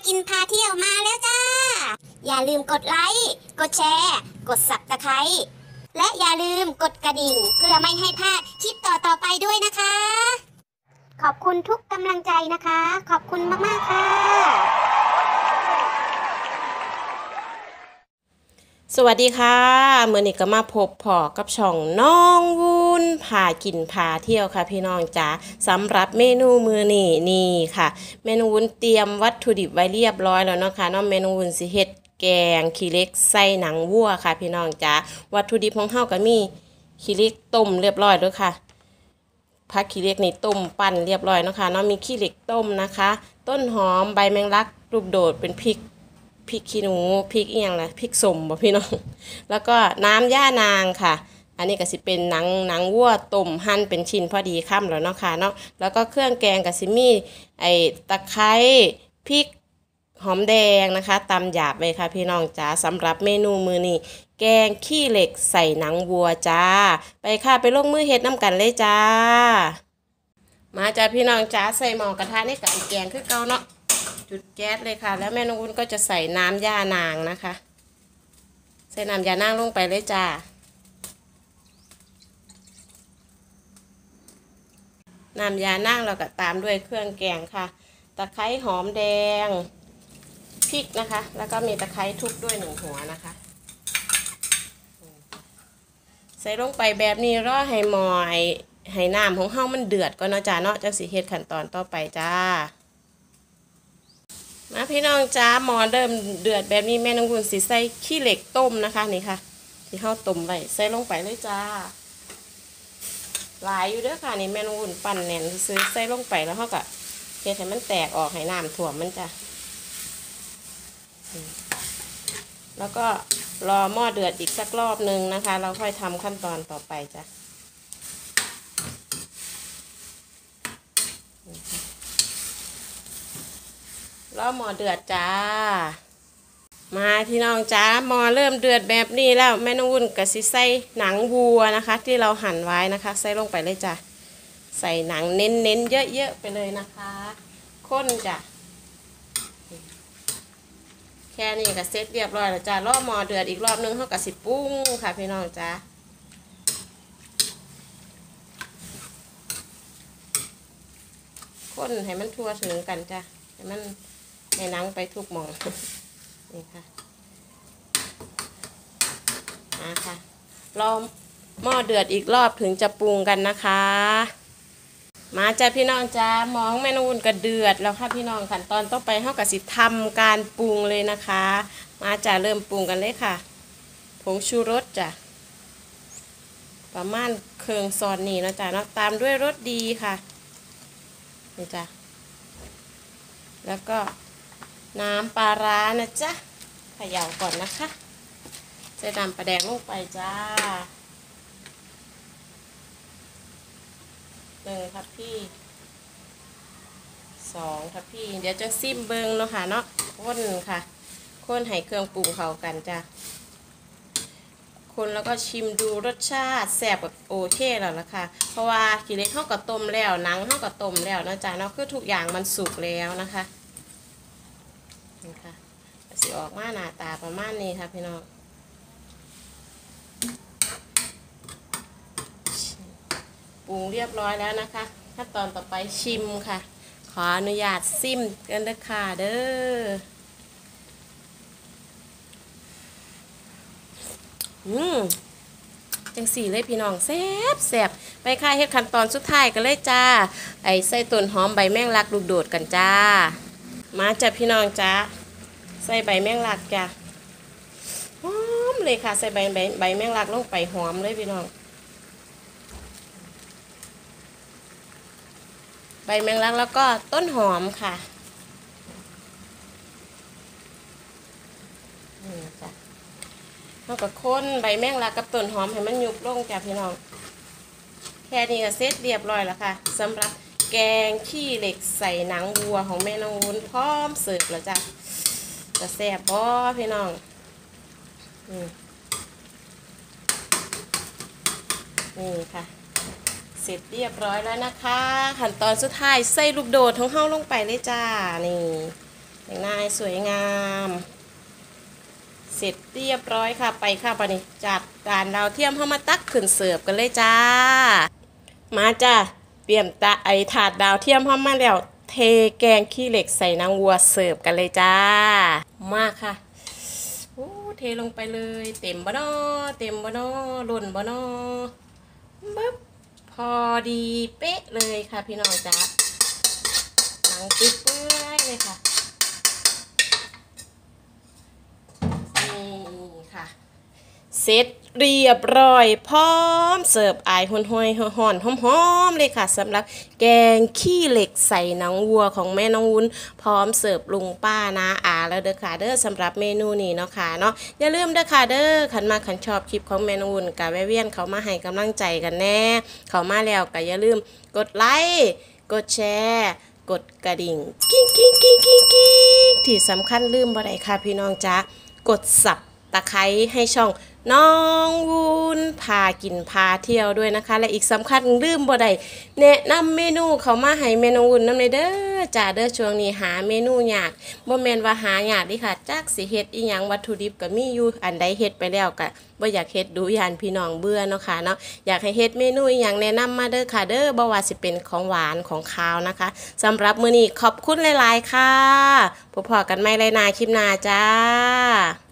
กินพาเที่ยวมาแล้วจ้าอย่าลืมกดไลค์กดแชร์กดSubscribeและอย่าลืมกดกระดิ่งเพื่อไม่ให้พลาดคลิปต่อไปด้วยนะคะขอบคุณทุกกำลังใจนะคะขอบคุณมากๆค่ะสวัสดีค่ะเมื่อนี้ก็มาพบพอกับช่องน้องวุ้นพากินพาเที่ยวค่ะพี่น้องจ๋าสำหรับเมนูมื้อนี้นี่ค่ะเมนูวุ้นเตรียมวัตถุดิบไว้เรียบร้อยแล้วเนาะค่ะเนาะเมนูวุ้นสิเฮ็ดแกงขี้เหล็กใส่หนังวัวค่ะพี่น้องจ๋าวัตถุดิบของเฮาก็มีขี้เหล็กต้มเรียบร้อยแล้วค่ะผักขี้เหล็กนี่ต้มปั่นเรียบร้อยเนาะค่ะเนาะมีขี้เหล็กต้มนะคะต้นหอมใบแมงลักลูกโดดเป็นพริกขี้หนูพริกอีหยังล่ะพริกสมบ่พี่น้องแล้วก็น้ำย่านางค่ะอันนี้ก็สิเป็นหนังวัวต้มหั่นเป็นชิ้นพอดีค่ำแล้วเนาะค่ะเนาะแล้วก็เครื่องแกงก็สิมีไอ้ตะไคร้พริกหอมแดงนะคะตำหยาบเลยค่ะพี่น้องจ๋าสำหรับเมนูมื้อนี้แกงขี้เหล็กใส่หนังวัวจ้าไปค่ะไปลงมือเฮ็ดน้ำกันเลยจ้ามาจ้าพี่น้องจ๋าใส่หม้อกระทะในการแกงคือเก่าเนาะจุดแก๊สเลยค่ะแล้วแม่น้องวุ้นก็จะใส่น้ำย่านางนะคะใส่น้ำย่านางลงไปเลยจ้าน้ำยานางเราก็ตามด้วยเครื่องแกงค่ะตะไคร้หอมแดงพริกนะคะแล้วก็มีตะไคร้ทุบด้วย1 หัวนะคะใส่ลงไปแบบนี้รอให้หม้อให้น้ำของเฮามันเดือดก่อนเนาะจ้าเนาะจังสิเฮ็ดขั้นตอนต่อไปจ้ามาพี่น้องจ้าหม้อเริ่มเดือดแบบนี้แม่น้องวุ้นสิใส่ขี้เหล็กต้มนะคะนี่ค่ะที่เฮาต้มไว้ใส่ลงไปเลยจ้าหลายอยู่เด้อค่ะนี่แม่น้องวุ้นปั่นแน่นซื้อใส่ลงไปแล้วเฮาก็เฮ็ดให้มันแตกออกให้น้ำท่วมมันจ้ะแล้วก็รอหม้อเดือดอีกสักรอบนึงนะคะเราค่อยทำขั้นตอนต่อไปจ้ะรอหม้อเดือดจ้ามาพี่น้องจ้าหม้อเริ่มเดือดแบบนี้แล้วแม่น้องวุ้นก็สิใส่หนังวัวนะคะที่เราหั่นไว้นะคะใส่ลงไปเลยจ้ะใส่หนังเน้นๆเยอะๆไปเลยนะคะข้นจ้ะแค่นี้ก็เสร็จเรียบร้อยแล้วจ้ารอหม้อเดือดอีกรอบนึงเขาก็สิปรุงค่ะพี่น้องจ้าข้นให้มันทั่วถึงกันจ้ะให้มันให้หนังไปทุกหม้อนี่ค่ะมาค่ะรอหม้อเดือดอีกรอบถึงจะปรุงกันนะคะมาจ้ะพี่น้องจ้ามองแม่นูนก็เดือดแล้วค่ะพี่น้องขั้นตอนต่อไปเฮาก็สิทำการปรุงเลยนะคะมาจ้ะเริ่มปรุงกันเลยค่ะผงชูรสจ้ะประมาณครึ่งช้อนนี่นะจ้ะเนาะตามด้วยรสดีค่ะนี่จ้ะแล้วก็น้ำปลาร้านะจ๊ะเขย่าก่อนนะคะใส่น้ำปลาแดงลงไปจ้า1 ทัพพี2 ทัพพีเดี๋ยวจะซิมเบิงเนาะค่ะเนาะข้นค่ะข้นให้เครื่องปรุงเข้ากันจ้ะคนแล้วก็ชิมดูรสชาติแซ่บแบบโอเคแล้วล่ะค่ะเพราะว่าขี้เหล็กเข้ากับต้มแล้วหนังเข้ากับต้มแล้วนะจ๊ะเนาะคือทุกอย่างมันสุกแล้วนะคะนี่ค่ะสิออกมาหน้าตาประมาณนี้ค่ะพี่น้องปรุงเรียบร้อยแล้วนะคะขั้นตอนต่อไปชิมค่ะขออนุญาตซิมกันเด้อค่ะเด้อจังสี่เลยพี่น้องแซ่บไปค่ะเฮ็ดขั้นตอนสุดท้ายกันเลยจ้าไอ้ใส่ต้นหอมใบแมงลักลูกโดดกันจ้ามาจ้ะพี่น้องจ้าใส่ใบแมงลักจ้ะหอมเลยค่ะใส่ใบแมงลักลงไปหอมเลยพี่น้องใบแมงลักแล้วก็ต้นหอมค่ะนี่จ้ะเราก็ค้นใบแมงลักกับต้นหอมให้มันยุบลงจ้ะพี่น้องแค่นี้ก็เสร็จเรียบร้อยแล้วค่ะสำหรับแกงขี้เหล็กใส่หนังวัวของแม่น้องวุ้นพร้อมเสิร์ฟแล้วจ้ะจะแซ่บบ่พี่น้องนี่ค่ะเสร็จเรียบร้อยแล้วนะคะขั้นตอนสุดท้ายใส่ลูกโดดของเฮาลงไปเลยจ้านี่แต่งหน้าให้สวยงามเสร็จเรียบร้อยค่ะไปค่ะปานี้จัดจานดาวเทียมเข้ามาตักขึ้นเสิร์ฟกันเลยจ้ามาจ้าเตรียมถาดดาวเทียมเข้ามาแล้วเทแกงขี้เหล็กใส่นางวัวเสิร์ฟกันเลยจ้ามาค่ะโอ้เทลงไปเลยเต็มบ่นอเต็มบ่นอหล่นบ่นอปึ๊บพอดีเป๊ะเลยค่ะพี่น้องจ้าหนังติดเปื่อยเลยค่ะนี่ค่ะเสร็จเรียบร้อยพร้อมเสิร์ฟอายห่อนๆหอมๆเลยค่ะสำหรับแกงขี้เหล็กใส่หนังวัวของแม่น้องวุ้นพร้อมเสิร์ฟลุงป้านาอาแล้วเด้อค่ะเด้อสำหรับเมนูนี้เนาะค่ะเนาะอย่าลืมเด้อค่ะเด้อขันมาขันชอบคลิปของแม่น้องวุ้นกะแวะเวียนเขามาให้กำลังใจกันแน่เขามาแล้วก็อย่าลืมกดไลค์กดแชร์กดกระดิ่งกิ้งกิ้งกิ้งกิ้งกิ้งที่สำคัญลืมบ่ได้ค่ะพี่น้องจ๊ะกดสับตะไคร้ให้ช่องน้องวุ้นพากินพาเที่ยวด้วยนะคะและอีกสำคัญลืมบ่ได้แนะนำเมนูเขามาให้แม่น้องวุ้นนำเลยเด้อจ้าเด้อช่วงนี้หาเมนูยากบ่แม่นว่าหายากดิค่ะจักสิเฮ็ดอีหยังวัตถุดิบก็มีอยู่อันใดเฮ็ดไปแล้วก็บ่อยากเฮ็ดดูยานพี่น้องเบื่อเนาะค่ะเนาะอยากให้เฮ็ดเมนูอีหยังแนะนำมาเด้อค่ะเด้อบ่ว่าสิเป็นของหวานของคาวนะคะสำหรับมื้อนี้ขอบคุณหลายๆค่ะพบกันใหม่ในคลิปหน้าจ้า